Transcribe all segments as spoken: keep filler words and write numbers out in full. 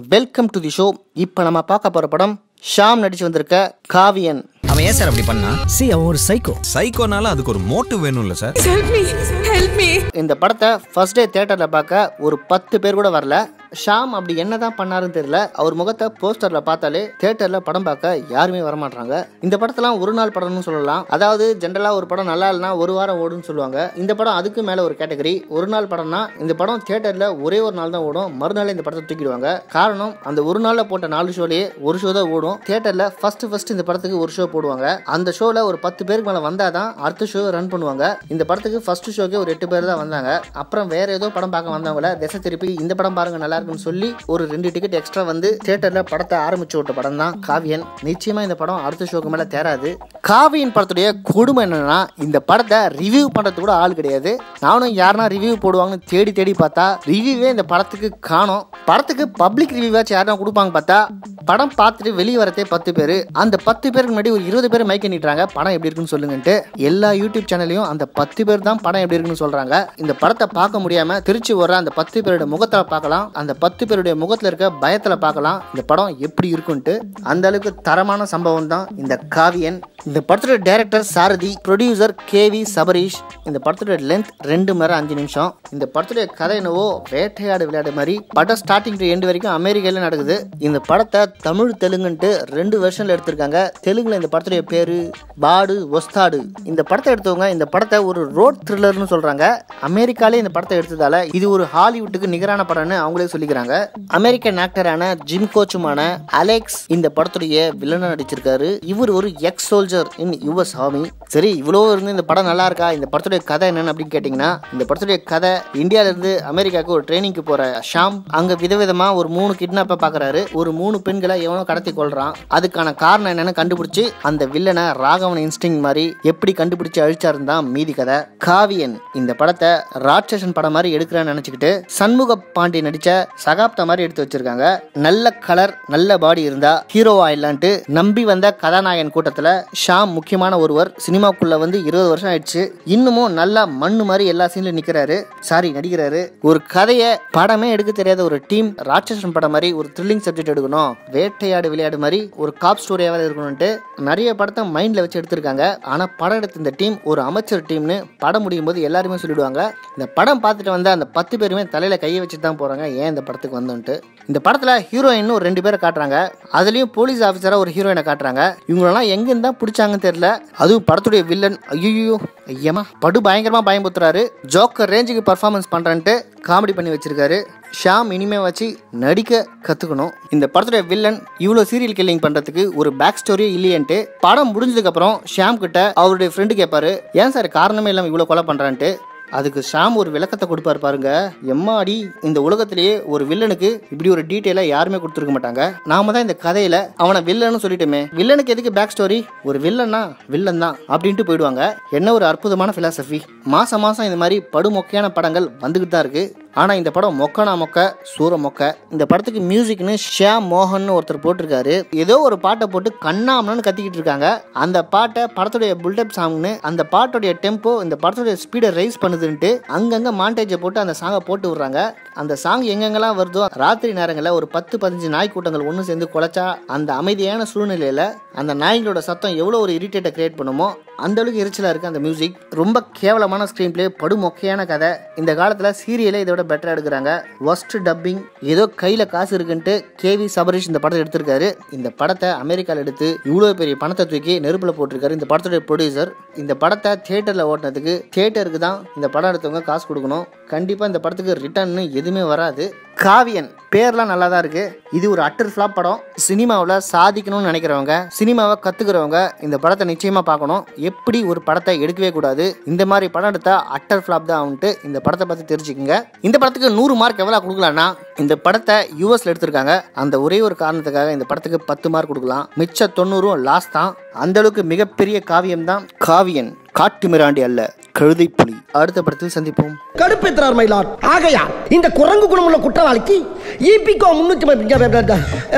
Welcome to the show. இப்போ நம்ம பார்க்க போற படம் ஷாம் நடிச்சு வந்திருக்க காவியன். அவன் ஏன் சார் அப்படி பண்ணா? சி அவன் ஒரு சைக்கோ. சைக்கோனால அதுக்கு ஒரு மோட்டிவ் வேணும்ல sir. Help me help me. இந்த படத்தை ஃபர்ஸ்ட் டே தியேட்டர்ல பார்க்க ஒரு பத்து பேர் கூட வரல. ஷாம் அப்படி என்னதான் பண்ணாருன்னு தெரியல. அவர் முகத்தை போஸ்டர்ல பார்த்தாலே தியேட்டர்ல படம் பார்க்க யாருமே வரமாட்டாங்க. இந்த படத்தெல்லாம் ஒரு நாள் படம்னு சொல்லலாம். அதாவது ஜென்ரலா ஒரு படம் நல்லா இல்லைன்னா ஒரு வாரம் ஓடுன்னு சொல்லுவாங்க. இந்த படம் அதுக்கு மேல ஒரு கேட்டகரி. ஒரு நாள் படம்னா இந்த படம் தியேட்டர்ல ஒரே ஒரு நாள் தான் ஓடும். மறுநாள் இந்த படத்தை தூக்கிடுவாங்க. காரணம் அந்த ஒரு நாள்ல போட்ட நாலு ஷோலயே ஒரு ஷோ தான் ஓடும். தியேட்டர்ல ஃபர்ஸ்ட் ஃபர்ஸ்ட் இந்த படத்துக்கு ஒரு ஷோ போடுவாங்க. அந்த ஷோல ஒரு பத்து பேருக்கு மேல வந்தாதான் அடுத்த ஷோ ரன் பண்ணுவாங்க. இந்த படத்துக்கு ஃபர்ஸ்ட் ஷோக்கே ஒரு எட்டு பேர் தான் வந்தாங்க. அப்புறம் வேற ஏதோ படம் பார்க்க வந்தவங்கள திசை திருப்பி இந்த படம் பாருங்க நல்லா இருக்குன்னு சொல்லி ஒரு ரெண்டு டிக்கெட் எக்ஸ்ட்ரா வந்து தியேட்டர்ல படத்தை ஆரம்பிச்சு விட்ட படம் தான் காவியன். நிச்சயமா இந்த படம் அடுத்த ஷோக்கு மேல தேராது. காவியன் படத்துடைய கொடுமை என்னன்னா இந்த படத்தை ரிவ்யூ பண்றதுக்கு கூட ஆள் கிடையாது. நானும் யாருன்னா ரிவ்யூ போடுவாங்கன்னு தேடி தேடி பார்த்தா ரிவ்யூவே இந்த படத்துக்கு காணோம். படத்துக்கு பப்ளிக் ரிவ்யூவாச்சும் யாருன்னா கொடுப்பாங்க பார்த்தா படம் பார்த்துட்டு வெளியே வரதே பத்து பேர். அந்த பத்து பேருக்கு முன்னாடி ஒரு இருபது பேர் மைக் நிட்டுறாங்க படம் எப்படி இருக்குன்னு சொல்லுங்கன்ட்டு. எல்லா யூடியூப் சேனல்லையும் அந்த பத்து பேர் தான் படம் எப்படி இருக்குன்னு சொல்றாங்க. இந்த படத்தை பார்க்க முடியாம திருச்சி வர அந்த பத்து பேரோட முகத்தை பார்க்கலாம். அந்த பத்து பேருடைய முகத்துல இருக்க பயத்துல பார்க்கலாம் இந்த படம் எப்படி இருக்குன்ட்டு. அந்த அளவுக்கு தரமான சம்பவம் தான் இந்த காவியன். இந்த படத்தோட director Sarathi, producer K V Sabareesh. இந்த படத்தோட லென்த் ரெண்டு மணி அஞ்சு நிமிஷம். இந்த படத்தோட கதை என்னவோ வேட்டையாடு விளையாடு மாதிரி படம் ஸ்டார்டிங் டு எண்ட் வரைக்கும் அமெரிக்கால நடக்குது. இந்த படத்தை தமிழ் தெலுங்குன்ட்டு ரெண்டு வெர்ஷன்ல எடுத்திருக்காங்க. தெலுங்குல இந்த படத்துடைய பேரு வாடு ஒஸ்தாடு. இந்த படத்தை எடுத்தவங்க இந்த படத்தை ஒரு ரோட் த்ரில்லர்னு சொல்றாங்க. அமெரிக்காலே இந்த படத்தை எடுத்ததால இது ஒரு ஹாலிவுட்டுக்கு நிகரான படம்னு அவங்களே சொல்லிக்கிறாங்க. அமெரிக்கன் ஆக்டரான ஜிம் கோச்சுமான அலெக்ஸ் இந்த படத்துடைய வில்லனா நடிச்சிருக்காரு. இவர் ஒரு ex soldier in US army. சரி, இவ்வளவு இருந்து இந்த படம் நல்லா இருக்கா? இந்த படத்துடைய கதை என்னன்னு அப்படின்னு கேட்டீங்கன்னா, இந்த படத்துடைய கதை இந்தியால இருந்து அமெரிக்காவுக்கு ஒரு ட்ரைனிங்க்கு போற ஷாம் அங்க விதவிதமா ஒரு மூணு கிட்னாப்ப பாக்குறாரு. ஒரு மூணு பெண்களை எவனோ கடத்தி கொள்றான். அதுக்கான காரணம் என்னன்னு கண்டுபிடிச்சு அந்த வில்லனை ராகவன் இன்ஸ்டிங் மாதிரி எப்படி கண்டுபிடிச்சு அழிச்சாருன்னு தான் மீதி கதை. காவியன் இந்த படத்தை ராட்சசன் படம் மாதிரி எடுக்கிறான்னு நினைச்சுக்கிட்டு சண்முக பாண்டி நடிச்ச சகாப்தா மாதிரி எடுத்து வச்சிருக்காங்க. நல்ல கலர் நல்ல பாடி இருந்தா ஹீரோவா இல்லான்ட்டு நம்பி வந்த கதாநாயகன் கூட்டத்துல ஷாம் முக்கியமான ஒருவர். சினிமாக்குள்ள வந்து இருபது வருஷம் ஆயிடுச்சு. இன்னமும் நல்லா மண்ணு மாதிரி எல்லா சீன்ல நிக்கிறாரு. சாரி நடிக்கிறாரு. ஒரு கதைய படமே எடுக்க தெரியாத ஒரு டீம் ராட்சசன் படம் மாதிரி ஒரு த்ரில்லிங் சப்ஜெக்ட் எடுக்கணும், வேட்டையாடு விளையாடு மாதிரி ஒரு காப் ஸ்டோரியாவது இருக்கணும்ட்டு நிறைய படத்தை மைண்ட்ல வச்சு எடுத்திருக்காங்க. ஆனா படம் எடுத்த இந்த டீம் ஒரு அமைச்சர் டீம்னு படம் முடியும் போது எல்லாருமே சொல்லிடுவாங்க. இந்த படம் பார்த்துட்டு வந்த அந்த பத்து பேருமே தலையில கையை வச்சுட்டு தான் போறாங்க ஏன் இந்த படத்துக்கு வந்தோன்ட்டு. இந்த படத்துல ஹீரோயின் ஒரு ரெண்டு பேரை காட்டுறாங்க. அதுலயும் போலீஸ் ஆபீசரா ஒரு ஹீரோயினை காட்டுறாங்க. இவங்களெல்லாம் எங்க இருந்தா பிடிச்சாங்கன்னு தெரியல. அதுவும் படத்துடைய வில்லன் ஐயோ ஐயமா படு பயங்கரமா பயம்புத்துறாரு. ஜோக்கர் ரேஞ்சுக்கு பர்ஃபார்மன்ஸ் பண்றேன்ட்டு காமெடி பண்ணி வச்சிருக்காரு. ஷாம் இனிமே வச்சு நடிக்க கத்துக்கணும். இந்த படத்துடைய வில்லன் இவ்வளவு சீரியல் கில்லிங் பண்றதுக்கு ஒரு பேக் ஸ்டோரியே இல்லையன்ட்டு படம் முடிஞ்சதுக்கு அப்புறம் ஷாம் கிட்ட அவருடைய ஃப்ரெண்டு கேட்பாரு, ஏன் சார் காரணமே இல்லாம இவ்வளவு கொலை பண்றான்ட்டு. அதுக்கு ஷாம் ஒரு விளக்கத்தை கொடுப்பாரு பாருங்க. எம்மாடி, இந்த உலகத்திலேயே ஒரு வில்லனுக்கு இப்படி ஒரு டீட்டெயிலா யாருமே கொடுத்துருக்க மாட்டாங்க. நாம தான் இந்த கதையில அவனை வில்லன்னு சொல்லிட்டோமே, வில்லனுக்கு எதுக்கு பேக் ஸ்டோரி? ஒரு வில்லன்னா வில்லன் தான் அப்படின்ட்டு போயிடுவாங்க. என்ன ஒரு அற்புதமான பிலாசபி. மாசம் மாசம் இந்த மாதிரி படுமொக்கையான படங்கள் வந்துகிட்டு தான் இருக்கு. ஆனா இந்த படம் மொக்கனா மொக்க சூர மொக்க. இந்த படத்துக்கு மியூசிக்னு ஷியாம் மோகன் ஒருத்தர் போட்டிருக்காரு. ஏதோ ஒரு பாட்டை போட்டு கண்ணாமனு கத்திக்கிட்டு இருக்காங்க. அந்த பாட்டை படத்துடைய புல்டப் சாங்னு அந்த பாட்டுடைய டெம்போ இந்த படத்துடைய ஸ்பீடை ரைஸ் பண்ணுதுன்ட்டு அங்கங்க மாண்டேஜை போட்டு அந்த சாங்கை போட்டு விடுறாங்க. அந்த சாங் எங்கெங்கெல்லாம் வருதோ ராத்திரி நேரங்களில் ஒரு பத்து பதினஞ்சு நாய் கூட்டங்கள் ஒன்று சேர்ந்து குலைச்சா அந்த அமைதியான சூழ்நிலையில அந்த நாய்களோட சத்தம் எவ்வளோ ஒரு இரிட்டேட்டை கிரியேட் பண்ணுமோ அந்த அளவுக்கு எரிச்சலா இருக்கு அந்த மியூசிக். ரொம்ப கேவலமான ஸ்கிரீன் பிளே, படுமொக்கையான கதை. இந்த காலத்துல சீரியலே இதோட பெட்டரா எடுக்கிறாங்க. Worst dubbing. ஏதோ கையில காசு இருக்குன்ட்டு கேவி சபரீஷ் இந்த படத்தை எடுத்திருக்காரு. இந்த படத்தை அமெரிக்கால எடுத்து இவ்வளவு பெரிய பணத்தை தூக்கி நெருப்புல போட்டிருக்காரு இந்த படத்துடைய ப்ரொடியூசர். இந்த படத்தை தியேட்டர்ல ஓட்டினதுக்கு தியேட்டருக்கு தான் இந்த படம் எடுத்தவங்க காசு கொடுக்கணும். கண்டிப்பா இந்த படத்துக்கு ரிட்டர்ன் எதுவுமே வராது. காவியன் பேர்லாம் நல்லா தான் இருக்கு. இது ஒரு அட்டர் ஃபிளாப் படம். சினிமாவில் சாதிக்கணும்னு நினைக்கிறவங்க, சினிமாவை கத்துக்கிறவங்க இந்த படத்தை நிச்சயமா பார்க்கணும். எப்படி ஒரு படத்தை எடுக்கவே கூடாது. இந்த மாதிரி படம் எடுத்தா அட்டர் ஃபிளாப் தான் ஆகும்ட்டு இந்த படத்தை பத்தி தெரிஞ்சுக்கங்க. இந்த படத்துக்கு நூறு மார்க் எவ்வளவு கொடுக்கலாம்னா, இந்த படத்தை யூஎஸ்ல எடுத்திருக்காங்க. அந்த ஒரே ஒரு காரணத்துக்காக இந்த படத்துக்கு பத்து மார்க் கொடுக்கலாம். மிச்ச தொண்ணூறும் லாஸ் தான். அந்த அளவுக்கு மிகப்பெரிய காவியம் தான் காவியன். காட்டு மிராண்டி அல்ல, கழுதை புலி. அடுத்த படத்தில் சந்திப்போம். கடுப்பேற்றார் மயிலாட். ஆகையா இந்த குரங்கு குணமுள்ள குற்றவாளிக்கு ஈபிகோ முன்னூத்தி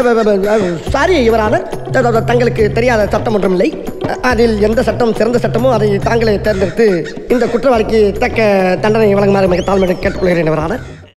சாரி இவரான தங்களுக்கு தெரியாத சட்டம் ஒன்றும் இல்லை. அதில் எந்த சட்டம் சிறந்த சட்டமோ அதை தாங்களே தேர்ந்தெடுத்து இந்த குற்றவாளிக்கு தக்க தண்டனை வழங்குமாறு மிக தாழ்மையை கேட்டுக்கொள்கிறேன். இவரான